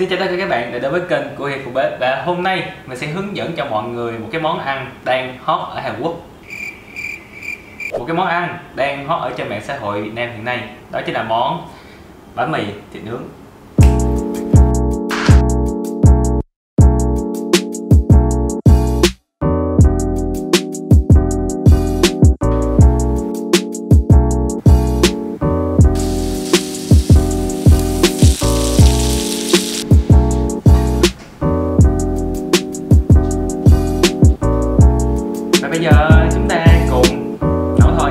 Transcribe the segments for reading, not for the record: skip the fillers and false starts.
Xin chào tất cả các bạn đã đến với kênh của Hiệp Phụ Bếp. Và hôm nay mình sẽ hướng dẫn cho mọi người một cái món ăn đang hot ở Hàn Quốc. Một cái món ăn đang hot ở trên mạng xã hội Việt Nam hiện nay. Đó chính là món bánh mì thịt nướng. Bây giờ chúng ta cùng nấu thôi.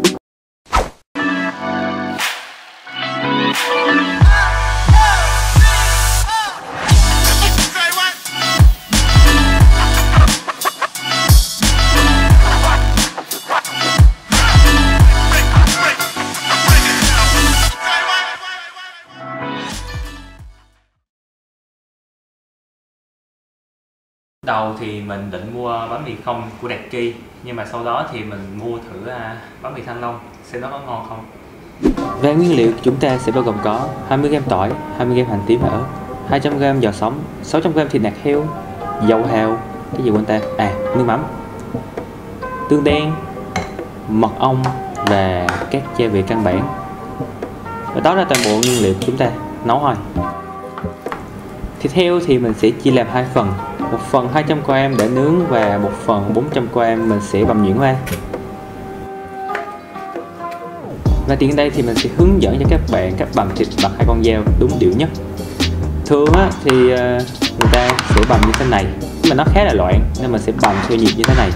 Đầu thì mình định mua bánh mì không của Đạt Ki, nhưng mà sau đó thì mình mua thử bánh mì Thăng Long xem nó có ngon không. Về nguyên liệu chúng ta sẽ bao gồm có 20g tỏi, 20g hành tím và ớt, 200g giò sống, 600g thịt nạc heo, dầu hào, cái gì quên ta, nước mắm, tương đen, mật ong và các gia vị căn bản. Và đó là toàn bộ nguyên liệu của chúng ta nấu thôi. Thịt heo thì mình sẽ chia làm hai phần, một phần 200g để nướng và một phần 400g mình sẽ bằm nhuyễn ra. Và tiện đây thì mình sẽ hướng dẫn cho các bạn cách bằm thịt bằng hai con dao đúng điệu nhất. Thường thì người ta sẽ bằm như thế này, nhưng mà nó khá là loạn nên mình sẽ bằm theo nhịp như thế này.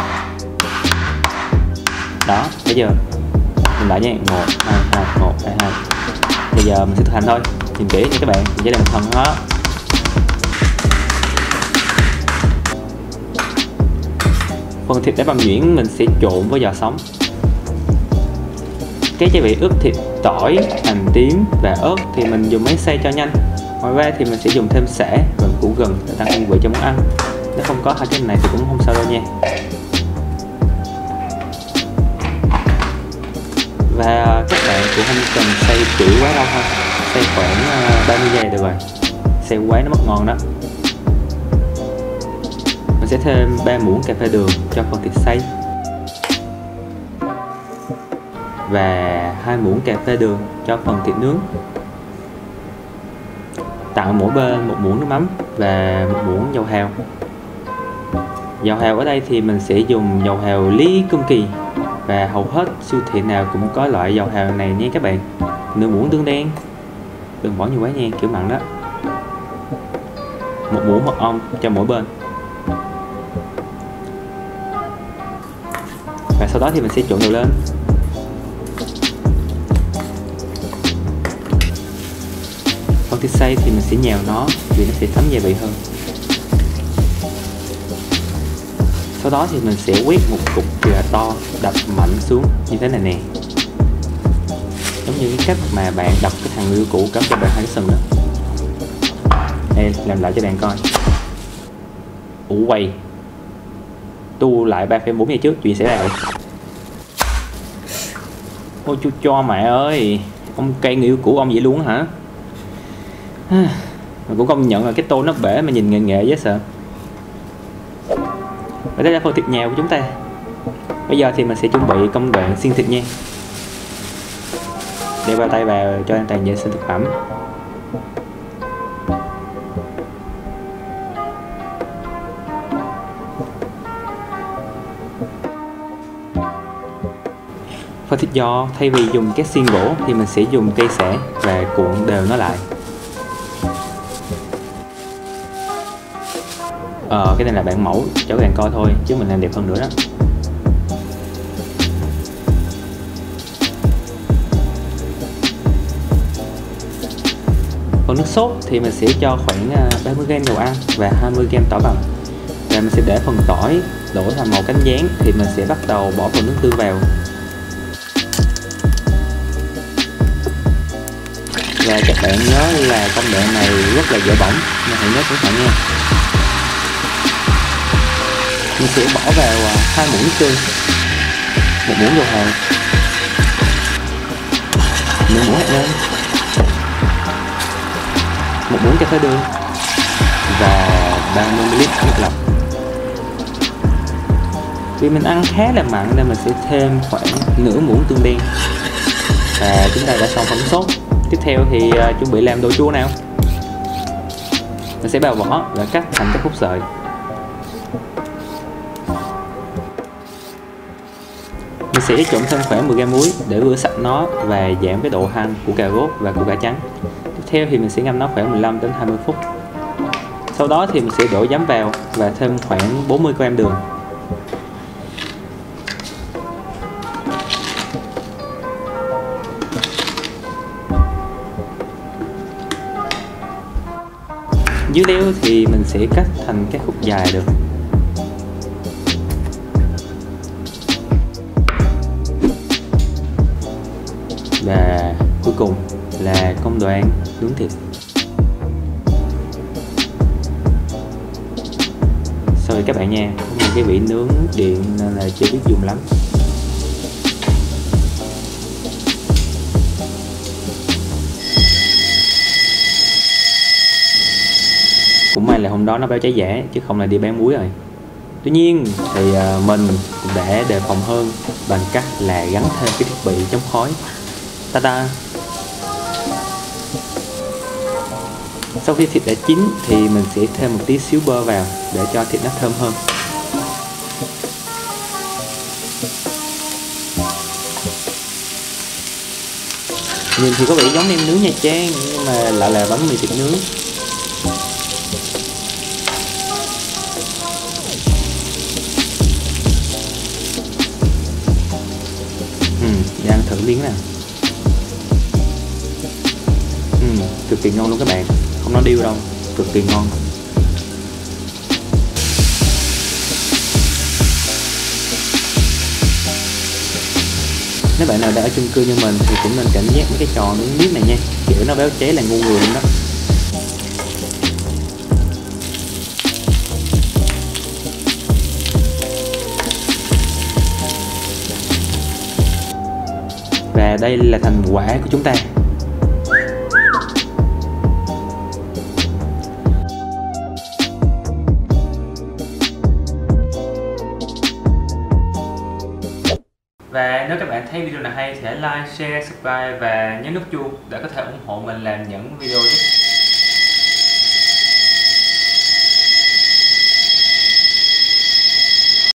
Đó, bây giờ mình lại nha, 1, 2, 2, 1, 2, 2. Bây giờ mình sẽ thực hành thôi, nhìn kỹ nha các bạn, mình sẽ làm phần đó. Phần thịt đã bằm nhuyễn mình sẽ trộn với giò sống. Cái gia vị ướp thịt, tỏi, hành tím và ớt thì mình dùng máy xay cho nhanh. Ngoài ra thì mình sẽ dùng thêm sả và củ gừng để tăng hương vị cho món ăn. Nếu không có hai cái này thì cũng không sao đâu nha. Và các bạn cũng không cần xay kỹ quá đâu ha, xay khoảng 30 giây được rồi. Xay quá nó mất ngon đó. Mình sẽ thêm 3 muỗng cà phê đường cho phần thịt xay và 2 muỗng cà phê đường cho phần thịt nướng. Tặng mỗi bên 1 muỗng nước mắm và 1 muỗng dầu hào. Dầu hào ở đây thì mình sẽ dùng dầu hào Lý Cung Kỳ, và hầu hết siêu thị nào cũng có loại dầu hào này nha các bạn. Nửa muỗng tương đen, đừng bỏ nhiều quá nha, kiểu mặn đó. 1 muỗng mật ong cho mỗi bên. Và sau đó thì mình sẽ trộn đều lên. Phần thịt xay thì mình sẽ nhào nó vì nó sẽ thấm gia vị hơn. Sau đó thì mình sẽ quét một cục gà to đập mạnh xuống như thế này nè, giống như cái cách mà bạn đập cái thằng yêu cũ cắm cho bạn hai cái sừng đó. Đây, làm lại cho bạn coi. Ủa quay tu lại 3,4 giây trước, chuyện xảy ra rồi. Ôi chú cho mẹ ơi, ông cây người yêu cũ ông vậy luôn hả? Mình cũng công nhận là cái tô nó bể mà nhìn nghệ nghệ dễ sợ. Và đây là phần thịt nhào của chúng ta. Bây giờ thì mình sẽ chuẩn bị công đoạn xiên thịt nha. Đeo bao tay vào cho an toàn vệ sinh thực phẩm. Phần thịt giò thay vì dùng cái xiên gỗ thì mình sẽ dùng cây sả và cuộn đều nó lại. Cái này là bản mẫu cho các bạn coi thôi, chứ mình làm đẹp hơn nữa đó. Phần nước sốt thì mình sẽ cho khoảng 30g dầu ăn và 20g tỏi bằm. Và mình sẽ để phần tỏi đổ thành màu cánh gián thì mình sẽ bắt đầu bỏ phần nước tương vào. Và các bạn nhớ là công đoạn này rất là dễ bỏng nên hãy nhớ cẩn thận nha. Mình sẽ bỏ vào 2 muỗng nước tương, 1 muỗng dầu hào, nửa muỗng hạt nêm, 1 muỗng cà phê đường và 30 ml nước lọc. Vì mình ăn khá là mặn nên mình sẽ thêm khoảng nửa muỗng tương đen. Và chúng ta đã xong phần sốt. Tiếp theo thì chuẩn bị làm đồ chua nào. Mình sẽ bào vỏ và cắt thành các khúc sợi. Mình sẽ trộn thêm khoảng 10g muối để rửa sạch nó và giảm cái độ hăng của cà rốt và của cải trắng. Tiếp theo thì mình sẽ ngâm nó khoảng 15 đến 20 phút. Sau đó thì mình sẽ đổ giấm vào và thêm khoảng 40g đường. Dưa leo thì mình sẽ cắt thành các khúc dài được. Và cuối cùng là công đoạn nướng thịt. Sorry các bạn nha, cái bị nướng điện nên là chưa biết dùng lắm. Cũng may là hôm đó nó báo cháy giả chứ không là đi bán muối rồi. Tuy nhiên thì mình cũng đã đề phòng hơn bằng cách là gắn thêm cái thiết bị chống khói. Ta-da! Sau khi thịt đã chín thì mình sẽ thêm một tí xíu bơ vào để cho thịt nó thơm hơn. Nhìn thì có vẻ giống nem nướng Nha Trang nhưng mà lại là bánh mì thịt nướng. Để ăn thử miếng nào. Cực kỳ ngon luôn các bạn, không nói điêu đâu, cực kỳ ngon. Nếu bạn nào đã ở chung cư như mình thì cũng nên cảnh giác mấy cái trò nướng miếng này nha, kiểu nó béo cháy là ngu người luôn đó. Và đây là thành quả của chúng ta. Và nếu các bạn thấy video này hay thì hãy like, share, subscribe và nhấn nút chuông để có thể ủng hộ mình làm những video tiếp